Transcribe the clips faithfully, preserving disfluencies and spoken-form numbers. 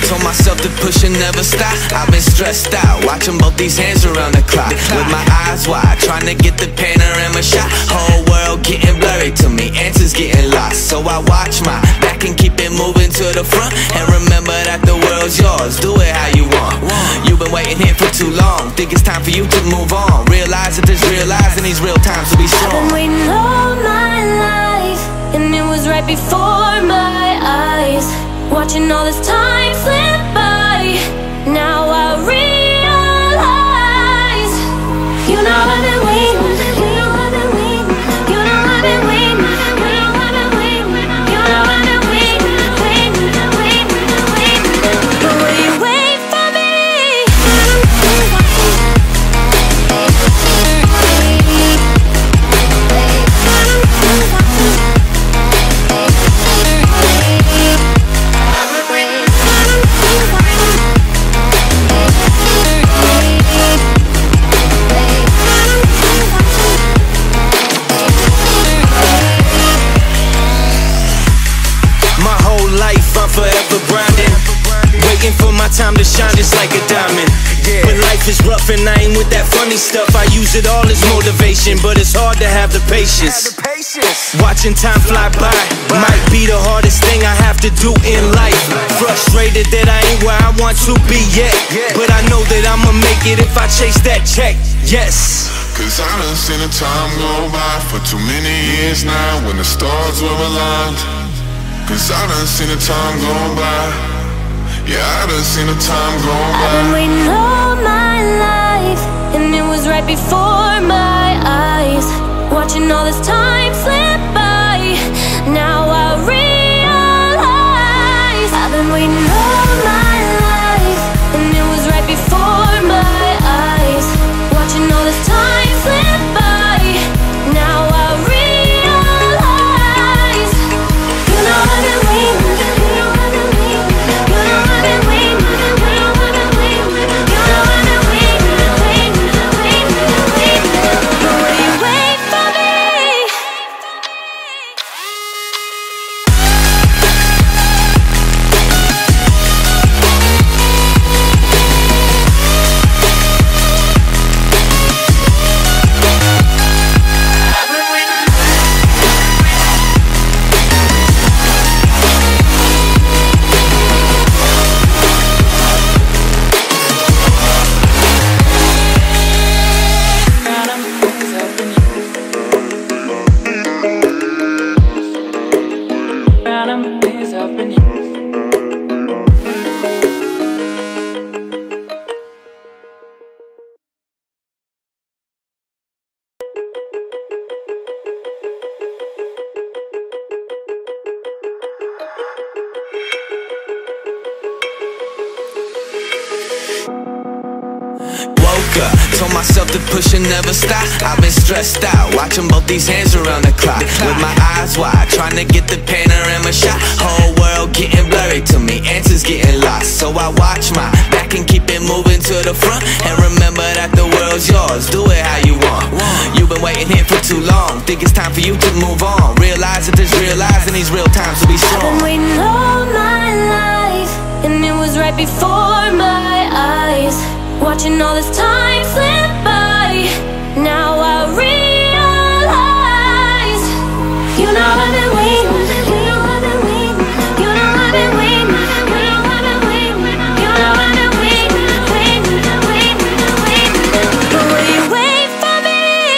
Told myself to push and never stop. I've been stressed out, watching both these hands around the clock, with my eyes wide, trying to get the panorama shot. Whole world getting blurry to me, answers getting lost. So I watch my back and keep it moving to the front, and remember that the world's yours, do it how you want. You've been waiting here for too long, think it's time for you to move on. Realize that there's real lies in these real times, to be strong. I've been waiting all my life, and it was right before my eyes, watching all this time slip by. Now I realize, you know I've been waiting, you know I've been waiting, you know I've been waiting, you know I've been waiting, you know I've been waiting, waiting, waiting, waiting. But will you wait for me? Forever grinding, waiting for my time to shine just like a diamond. When life is rough and I ain't with that funny stuff, I use it all as motivation, but it's hard to have the patience. Watching time fly by might be the hardest thing I have to do in life. Frustrated that I ain't where I want to be yet, but I know that I'ma make it if I chase that check, yes. Cause I done seen the time go by for too many years now, when the stars were aligned. Cause I done seen the time go by. Yeah, I done seen the time go by. I've been waiting all my life, and it was right before my eyes, watching all this time slip by. Now I realize, I've been waiting all my life, and it was right before my eyes, watching all this time slip by. Now I realize, I've been waiting, you know I've been waiting, you know I've been waiting, you know I've been waiting, you know I've been waiting, waiting, waiting, waiting. But will you wait for me? Told myself to push and never stop. I've been stressed out, watching both these hands around the clock, with my eyes wide, trying to get the panorama shot. Whole world getting blurry to me, answers getting lost. So I watch my back and keep it moving to the front, and remember that the world's yours, do it how you want. You've been waiting here for too long, think it's time for you to move on. Realize that there's real lies in these real times, to be strong. I've been waiting all my life, and it was right before my eyes, watching all this time slip by. Now I realize, you know I've been waiting, you know I've been waiting, you know I've been waiting, you know I've been waiting, you know I've been waiting, waiting, waiting, waiting. But will you wait for me?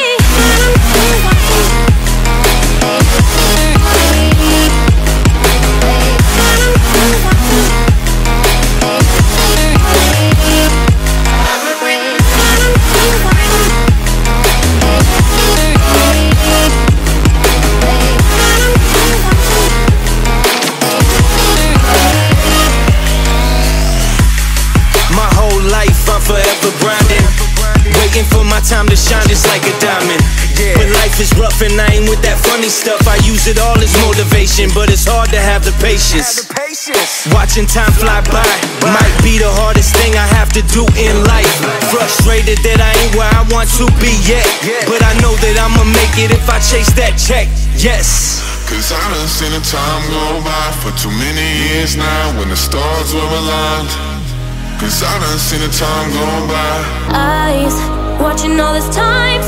Forever grinding, waiting for my time to shine just like a diamond. When life is rough and I ain't with that funny stuff, I use it all as motivation, but it's hard to have the patience. Watching time fly by might be the hardest thing I have to do in life. Frustrated that I ain't where I want to be yet, but I know that I'ma make it if I chase that check, yes. Cause I done seen the time go by for too many years now when the stars were aligned. Cause I done seen the time go by. Eyes watching all this time